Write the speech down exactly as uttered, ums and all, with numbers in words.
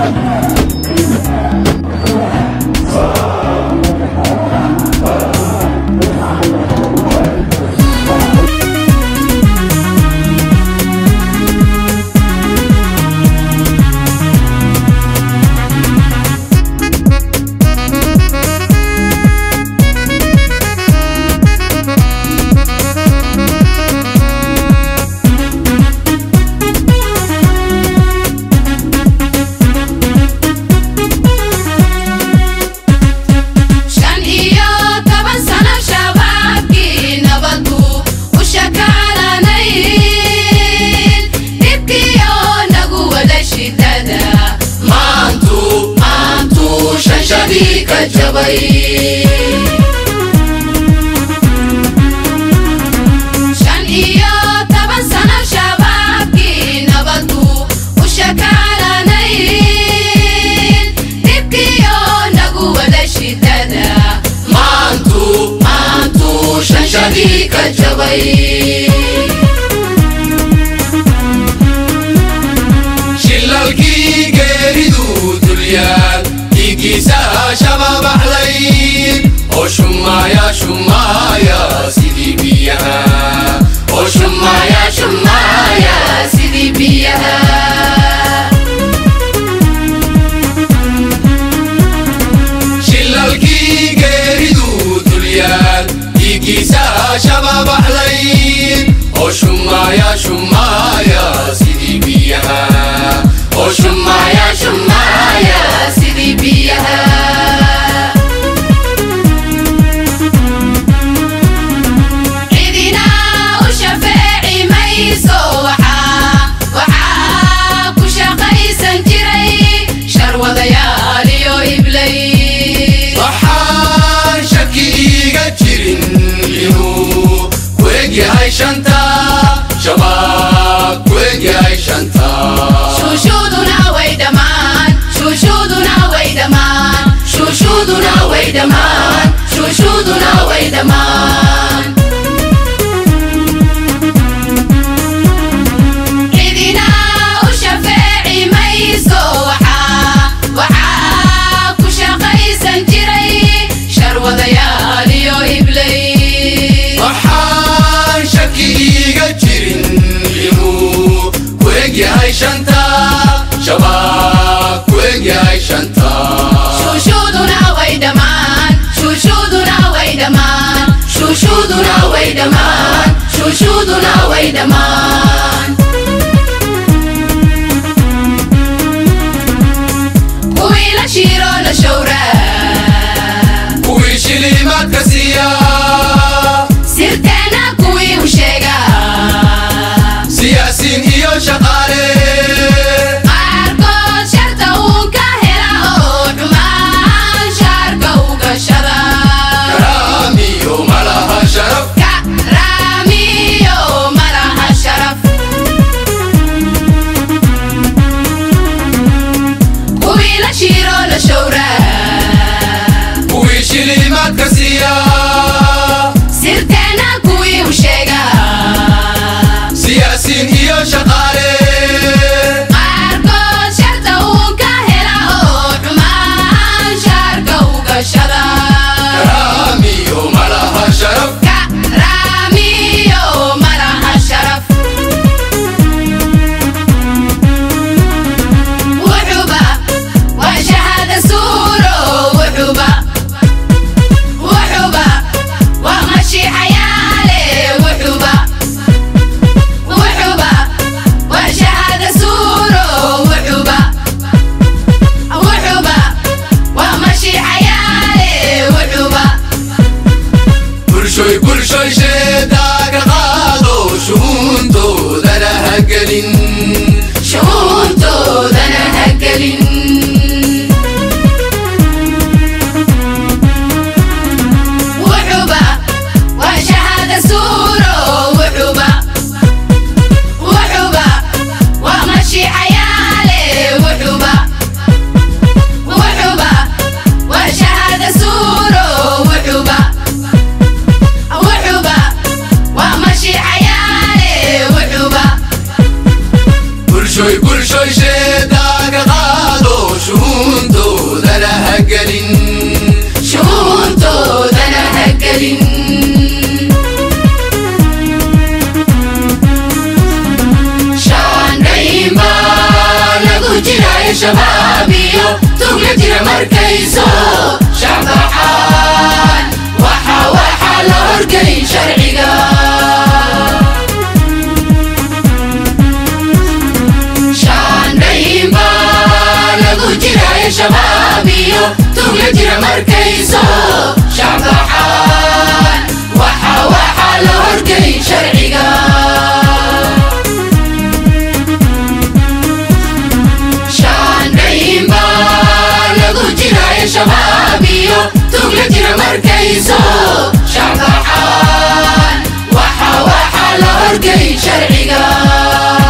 شان iyo toban sano shabaabkii nabadu u shakaalanayn dhibkiyo nagu wada shidada maantu maantu shanshadii ka jabay shilalkii geeridu dulyaal dhiigiisa shabaab axlayd oo shumaya shumaya sidii biyaha oo shumaya shumaya sidii biyaha shilalkii geeridu dulyaal dhiigiisa shabaab axlayd oo shumaya shumaya sidii biyaha oo shumaya shumaya sidii biyaha شنتا شباب وياي شنتا شوشودنا ويدمان شوشودنا ويدمان شوشودنا ويدمان شوشودنا ويدمان إذنا وشفاعي ميسو وحا وحا كشاقي سنجري شرو ضيالي وإبلي وياي شنتا شباب وياي شنتا شوشودنا ويدمان شوشودنا ويدمان شوشودنا ويدمان شوشودنا ويدمان ويلا شيرو لشورا ويشلي مكسيا سرتنا كوي وشيغا سياسين iyo shaqaale qaarkood sharta uu ka hela oo dhumaan shaarka u gashada karaamiyo malaha sharaf karaamiyo malaha sharaf شبابيو تقول جرى مركيزو شعب حان وحا وحا لهرقي شرعيقا شان ريبا لقو جرى شبابيو تقول جرى مركيزو شعب حان وحا وحا لهرقي شرعيقا شبابيو تقول جرى مركيزو شعب حان وحا وحا لهرقي شرعيقا